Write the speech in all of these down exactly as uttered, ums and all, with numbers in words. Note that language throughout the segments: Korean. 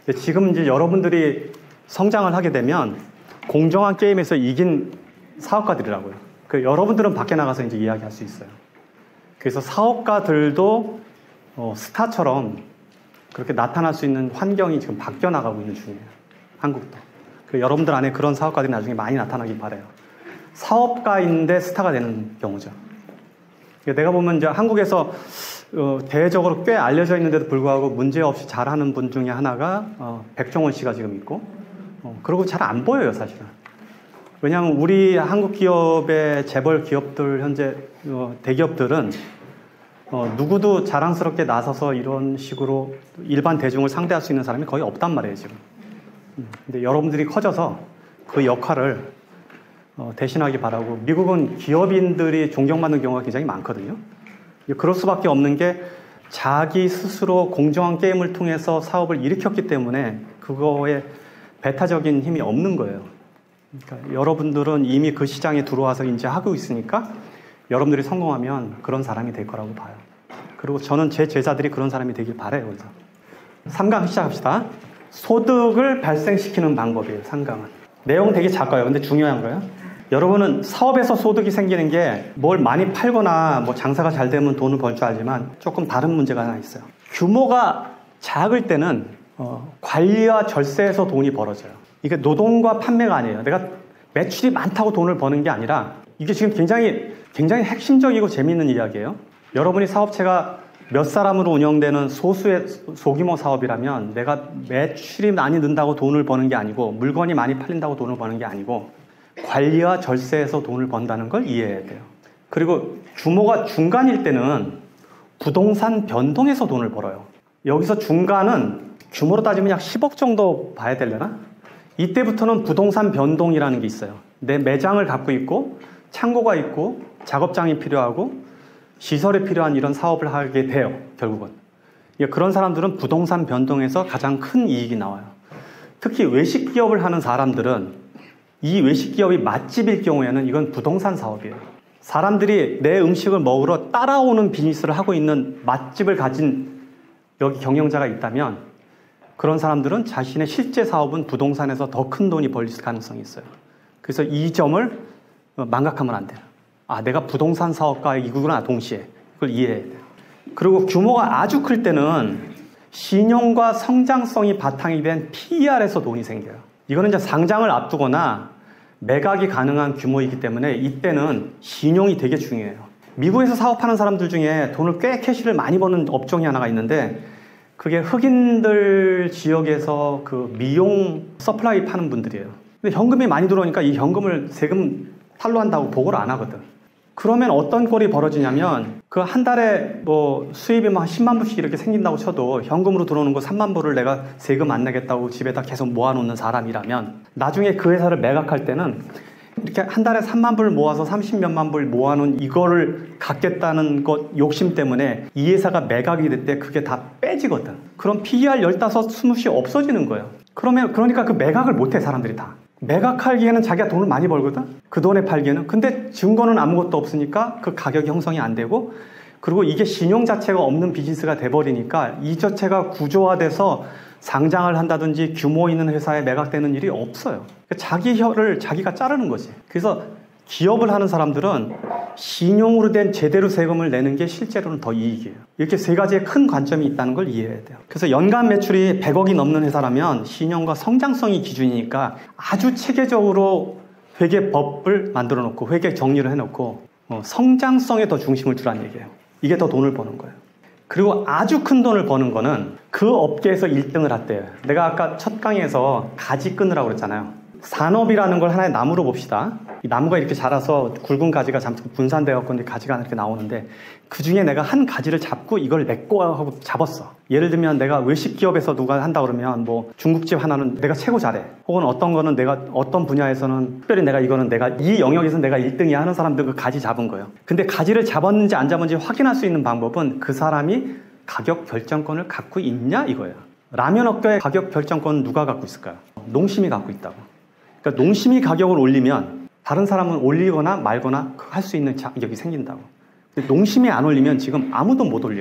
근데 지금 이제 여러분들이 성장을 하게 되면 공정한 게임에서 이긴 사업가들이라고요. 그 여러분들은 밖에 나가서 이제 이야기할 수 있어요. 그래서 사업가들도 어, 스타처럼 그렇게 나타날 수 있는 환경이 지금 바뀌어 나가고 있는 중이에요. 한국도. 그 여러분들 안에 그런 사업가들이 나중에 많이 나타나길 바라요. 사업가인데 스타가 되는 경우죠. 내가 보면 이제 한국에서 어, 대외적으로 꽤 알려져 있는데도 불구하고 문제없이 잘하는 분 중에 하나가 어, 백종원 씨가 지금 있고, 어, 그리고 잘 안 보여요, 사실은. 왜냐하면 우리 한국 기업의 재벌 기업들, 현재 어, 대기업들은 어, 누구도 자랑스럽게 나서서 이런 식으로 일반 대중을 상대할 수 있는 사람이 거의 없단 말이에요, 지금. 음, 근데 여러분들이 커져서 그 역할을 어, 대신하기 바라고, 미국은 기업인들이 존경받는 경우가 굉장히 많거든요. 그럴 수밖에 없는 게 자기 스스로 공정한 게임을 통해서 사업을 일으켰기 때문에 그거에 배타적인 힘이 없는 거예요. 그러니까 여러분들은 이미 그 시장에 들어와서 이제 하고 있으니까 여러분들이 성공하면 그런 사람이 될 거라고 봐요. 그리고 저는 제 제자들이 그런 사람이 되길 바라요. 그래서 삼 강 시작합시다. 소득을 발생시키는 방법이에요. 삼 강은. 내용 되게 작아요. 근데 중요한 거예요. 여러분은 사업에서 소득이 생기는 게 뭘 많이 팔거나 뭐 장사가 잘 되면 돈을 벌 줄 알지만 조금 다른 문제가 하나 있어요. 규모가 작을 때는 어, 관리와 절세에서 돈이 벌어져요. 이게 노동과 판매가 아니에요. 내가 매출이 많다고 돈을 버는 게 아니라, 이게 지금 굉장히 굉장히 핵심적이고 재미있는 이야기예요. 여러분이 사업체가 몇 사람으로 운영되는 소수의 소규모 사업이라면 내가 매출이 많이 는다고 돈을 버는 게 아니고, 물건이 많이 팔린다고 돈을 버는 게 아니고, 관리와 절세에서 돈을 번다는 걸 이해해야 돼요. 그리고 규모가 중간일 때는 부동산 변동에서 돈을 벌어요. 여기서 중간은 규모로 따지면 약 십억 정도 봐야 되려나? 이때부터는 부동산 변동이라는 게 있어요. 내 매장을 갖고 있고 창고가 있고 작업장이 필요하고 시설이 필요한 이런 사업을 하게 돼요. 결국은. 그런 사람들은 부동산 변동에서 가장 큰 이익이 나와요. 특히 외식 기업을 하는 사람들은 이 외식 기업이 맛집일 경우에는 이건 부동산 사업이에요. 사람들이 내 음식을 먹으러 따라오는 비즈니스를 하고 있는 맛집을 가진 여기 경영자가 있다면, 그런 사람들은 자신의 실제 사업은 부동산에서 더 큰 돈이 벌릴 가능성이 있어요. 그래서 이 점을 망각하면 안 돼요. 아, 내가 부동산 사업가이구나, 동시에. 그걸 이해해야 돼요. 그리고 규모가 아주 클 때는 신용과 성장성이 바탕이 된 피이알에서 돈이 생겨요. 이거는 이제 상장을 앞두거나 매각이 가능한 규모이기 때문에 이때는 신용이 되게 중요해요. 미국에서 사업하는 사람들 중에 돈을 꽤 캐시를 많이 버는 업종이 하나가 있는데, 그게 흑인들 지역에서 그 미용 서플라이 파는 분들이에요. 근데 현금이 많이 들어오니까 이 현금을 세금 탈루한다고 보고를 안 하거든. 그러면 어떤 꼴이 벌어지냐면, 그 한 달에 뭐 수입이 막 십만 불씩 이렇게 생긴다고 쳐도 현금으로 들어오는 거 삼만 불을 내가 세금 안 내겠다고 집에다 계속 모아놓는 사람이라면, 나중에 그 회사를 매각할 때는 이렇게 한 달에 삼만 불 모아서 삼십몇만 불 모아놓은 이거를 갖겠다는 것 욕심 때문에 이 회사가 매각이 될 때 그게 다 빼지거든. 그럼 피이알 십오, 이십이 없어지는 거예요. 그러면 그러니까 그 매각을 못해, 사람들이 다. 매각하기에는 자기가 돈을 많이 벌거든? 그 돈에 팔기에는. 근데 증거는 아무것도 없으니까 그 가격이 형성이 안 되고, 그리고 이게 신용 자체가 없는 비즈니스가 돼버리니까 이 자체가 구조화돼서 상장을 한다든지 규모 있는 회사에 매각되는 일이 없어요. 자기 혀를 자기가 자르는 거지. 그래서 기업을 하는 사람들은 신용으로 된 제대로 세금을 내는 게 실제로는 더 이익이에요. 이렇게 세 가지의 큰 관점이 있다는 걸 이해해야 돼요. 그래서 연간 매출이 백억이 넘는 회사라면 신용과 성장성이 기준이니까 아주 체계적으로 회계법을 만들어 놓고 회계 정리를 해놓고 어, 성장성에 더 중심을 두라는 얘기예요. 이게 더 돈을 버는 거예요. 그리고 아주 큰 돈을 버는 거는 그 업계에서 일 등을 했대요. 내가 아까 첫 강의에서 가지 끊으라고 그랬잖아요. 산업이라는 걸 하나의 나무로 봅시다. 이 나무가 이렇게 자라서 굵은 가지가 잠깐 분산되어서 가지가 이렇게 나오는데, 그 중에 내가 한 가지를 잡고 이걸 메꿔 하고 잡았어. 예를 들면 내가 외식 기업에서 누가 한다 그러면 뭐 중국집 하나는 내가 최고 잘해. 혹은 어떤 거는 내가 어떤 분야에서는 특별히 내가 이거는 내가 이 영역에서 내가 일 등이야 하는 사람들 그 가지 잡은 거예요. 근데 가지를 잡았는지 안 잡았는지 확인할 수 있는 방법은 그 사람이 가격 결정권을 갖고 있냐 이거예요. 라면 업계의 가격 결정권은 누가 갖고 있을까요? 농심이 갖고 있다고. 그러니까 농심이 가격을 올리면 다른 사람은 올리거나 말거나 할 수 있는 자격이 생긴다고. 근데 농심이 안 올리면 지금 아무도 못 올려.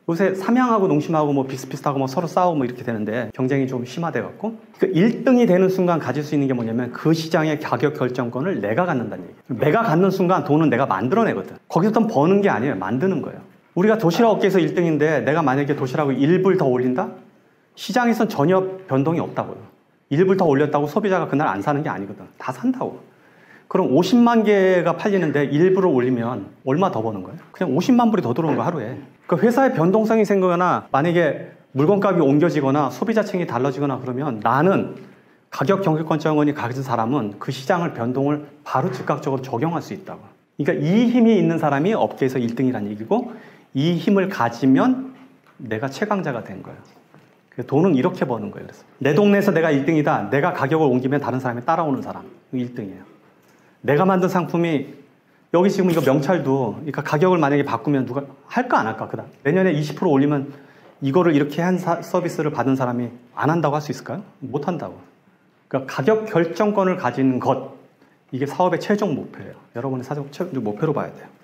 요새 삼양하고 농심하고 뭐 비슷비슷하고 뭐 서로 싸우고 뭐 이렇게 되는데 경쟁이 좀 심화돼 갖고 그 일 등이 되는 순간 가질 수 있는 게 뭐냐면 그 시장의 가격 결정권을 내가 갖는다는 얘기예요. 내가 갖는 순간 돈은 내가 만들어내거든. 거기서 돈 버는 게 아니에요. 만드는 거예요. 우리가 도시락 업계에서 일 등인데 내가 만약에 도시락을 일 불 더 올린다? 시장에선 전혀 변동이 없다고요. 일 불 더 올렸다고 소비자가 그날 안 사는 게 아니거든. 다 산다고. 그럼 오십만 개가 팔리는데 일 불을 올리면 얼마 더 버는 거예요? 그냥 오십만 불이 더 들어오는 거 하루에. 그 회사의 변동성이 생기거나 만약에 물건값이 옮겨지거나 소비자층이 달라지거나 그러면 나는 가격 경계권자원이 가진 사람은 그 시장을 변동을 바로 즉각적으로 적용할 수 있다고. 그러니까 이 힘이 있는 사람이 업계에서 일 등이라는 얘기고 이 힘을 가지면 내가 최강자가 된 거예요. 돈은 이렇게 버는 거예요. 그래서 내 동네에서 내가 일 등이다. 내가 가격을 옮기면 다른 사람이 따라오는 사람. 일 등이에요. 내가 만든 상품이 여기 지금 이거 명찰도 그러니까 가격을 만약에 바꾸면 누가 할까 안 할까? 그다음 내년에 이십 퍼센트 올리면 이거를 이렇게 한 사, 서비스를 받은 사람이 안 한다고 할 수 있을까요? 못 한다고. 그러니까 가격 결정권을 가진 것 이게 사업의 최종 목표예요. 여러분의 사업 최종 목표로 봐야 돼요.